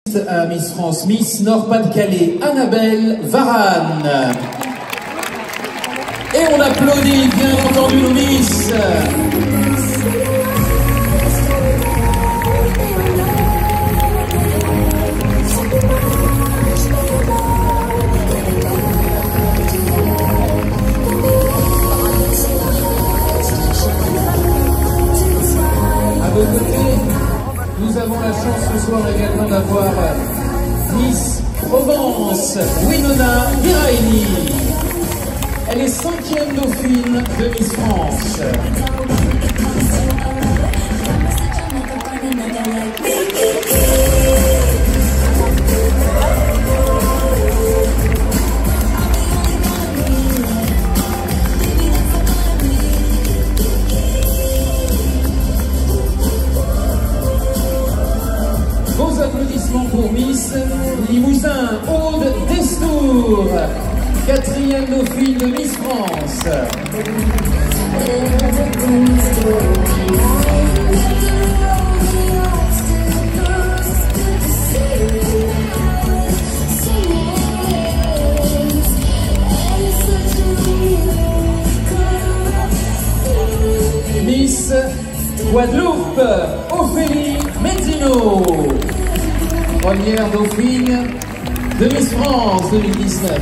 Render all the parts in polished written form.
À Miss France, Miss Nord-Pas-de-Calais, Annabelle Varane. Et on applaudit bien entendu nos Miss. À vos côtés, nous avons la chance ce soir également d'avoir Miss Provence, Winona Iraini. Elle est 5e dauphine de Miss France. Vos applaudissements pour Miss Limousin, Aude Destour, 4e dauphine de Miss France. Miss Guadeloupe, Ophélie Médino, 1e dauphine de Miss France 2019.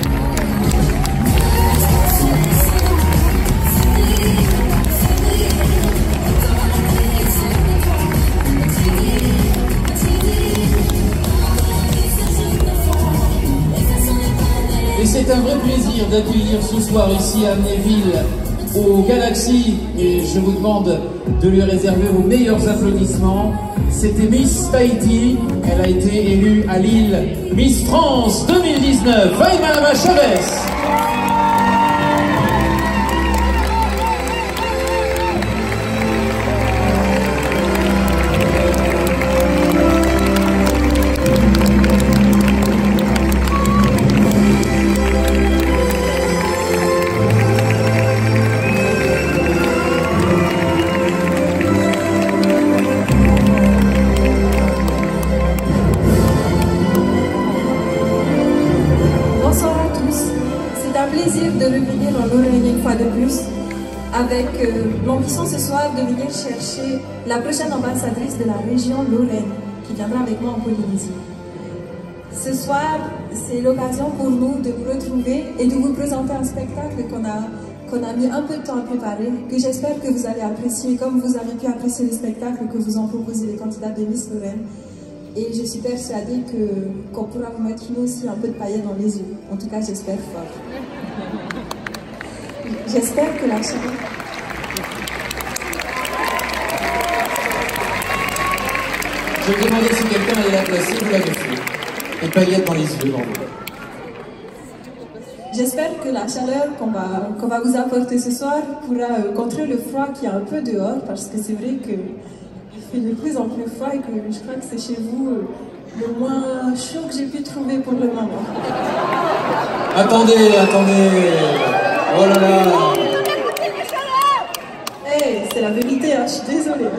Et c'est un vrai plaisir d'accueillir ce soir ici à Amnéville, au Galaxy, et je vous demande de lui réserver vos meilleurs applaudissements. C'était Miss Tahiti, elle a été élue à Lille Miss France 2019, Faïma Chavez. De revenir en Lorraine une fois de plus, avec l'ambition ce soir de venir chercher la prochaine ambassadrice de la région Lorraine, qui viendra avec moi en Polynésie. Ce soir, c'est l'occasion pour nous de vous retrouver et de vous présenter un spectacle qu'on a mis un peu de temps à préparer, que j'espère que vous allez apprécier, comme vous avez pu apprécier le spectacle que vous ont proposé les candidats de Miss Lorraine. Et je suis persuadée qu'on pourra vous mettre nous aussi un peu de paillettes dans les yeux. En tout cas, j'espère fort. J'espère que la chaleur... Je me demandais si quelqu'un allait la placer, vous l'avez fait. Et paillettes dans les yeux, non. J'espère que la chaleur qu'on va vous apporter ce soir pourra contrer le froid qu'il y a un peu dehors, parce que c'est vrai qu'il fait de plus en plus froid et que je crois que c'est chez vous le moins chaud que j'ai pu trouver pour le moment. Attendez. Oh là là. Hey, c'est la vérité, hein, je suis désolée.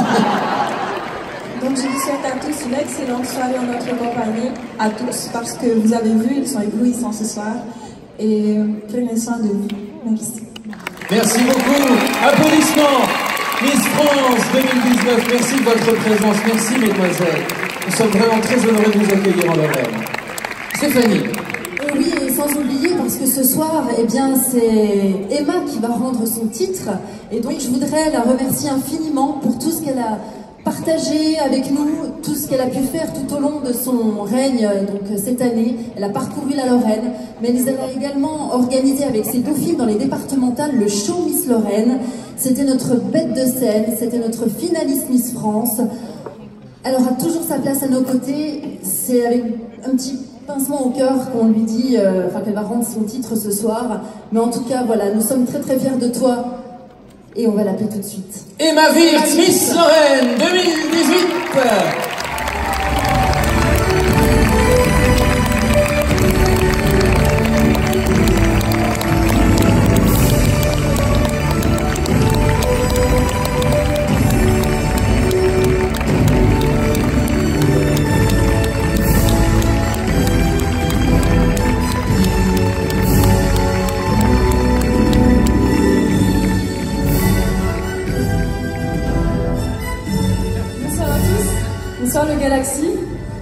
Donc je vous souhaite à tous une excellente soirée en notre compagnie, à tous, parce que vous avez vu, ils sont éblouissants ce soir. Et prenez soin de vous. Merci. Merci beaucoup. Applaudissements. Miss France 2019, merci de votre présence. Merci, mesdemoiselles. Nous sommes vraiment très honorés de vous accueillir en Lorraine. Stéphanie. Oui, et sans oublier, parce que ce soir, eh bien, c'est Emma qui va rendre son titre. Et donc, je voudrais la remercier infiniment pour tout ce qu'elle a partagé avec nous, tout ce qu'elle a pu faire tout au long de son règne, donc cette année. Elle a parcouru la Lorraine, mais elle a également organisé avec ses dauphines dans les départementales le show Miss Lorraine. C'était notre bête de scène, c'était notre finaliste Miss France. Elle aura toujours sa place à nos côtés. C'est avec un petit pincement au cœur qu'on lui dit, qu'elle va rendre son titre ce soir. Mais en tout cas, voilà, nous sommes très très fiers de toi. Et on va l'appeler tout de suite. Emma Wirtz, Miss Lorraine 2018.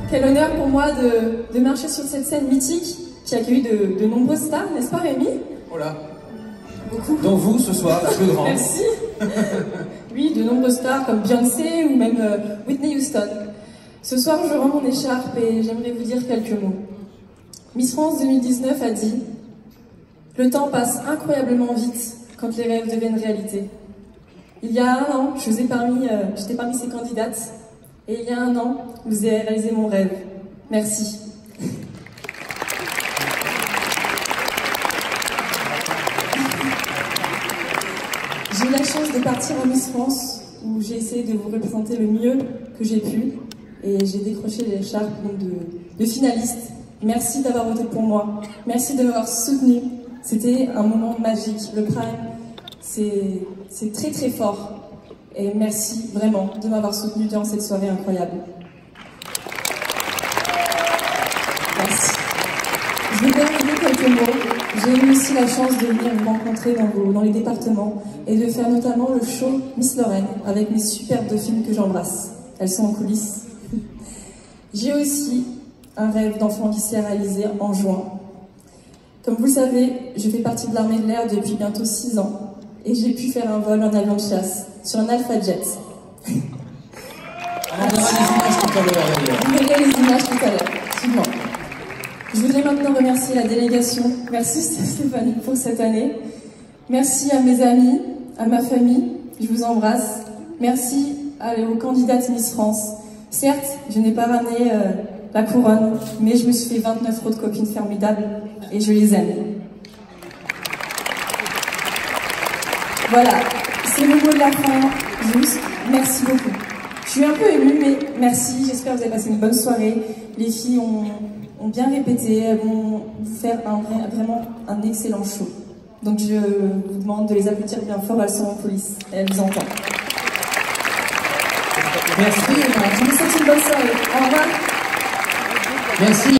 Quel honneur pour moi de marcher sur cette scène mythique qui accueille de nombreuses stars, n'est-ce pas Rémi? Voilà. Beaucoup. Dont vous, ce soir, la plus grande. Merci. Oui, de nombreuses stars comme Beyoncé ou même Whitney Houston. Ce soir, je rends mon écharpe et j'aimerais vous dire quelques mots. Miss France 2019 a dit « Le temps passe incroyablement vite quand les rêves deviennent réalité. » Il y a un an, j'étais parmi ces candidates. Et il y a un an, vous avez réalisé mon rêve. Merci. J'ai eu la chance de partir en Miss France, où j'ai essayé de vous représenter le mieux que j'ai pu. Et j'ai décroché l'écharpe de finaliste. Merci d'avoir voté pour moi. Merci de m'avoir soutenu. C'était un moment magique. Le Prime, c'est très très fort. Et merci vraiment de m'avoir soutenu durant cette soirée incroyable. Merci. Je voudrais vous dire quelques mots. J'ai eu aussi la chance de venir vous rencontrer dans les départements et de faire notamment le show Miss Lorraine avec mes superbes dauphines que j'embrasse. Elles sont en coulisses. J'ai aussi un rêve d'enfant qui s'est réalisé en juin. Comme vous le savez, je fais partie de l'armée de l'air depuis bientôt 6 ans et j'ai pu faire un vol en avion de chasse sur un Alpha Jet. On verra les images tout à l'heure d'ailleurs. Vous verrez les images tout à l'heure, effectivement. Je voudrais maintenant remercier la délégation. Merci Stéphanie pour cette année. Merci à mes amis, à ma famille. Je vous embrasse. Merci aux candidates Miss France. Certes, je n'ai pas ramené la couronne, mais je me suis fait 29 autres copines formidables et je les aime. Voilà, c'est le mot de la fin, juste. Merci beaucoup. Je suis un peu émue, mais merci. J'espère que vous avez passé une bonne soirée. Les filles ont bien répété, elles vont vous faire vraiment un excellent show. Donc je vous demande de les applaudir bien fort, elles sont en coulisses, elles vous entendent. Merci. Je vous souhaite une bonne soirée. Au revoir. Merci.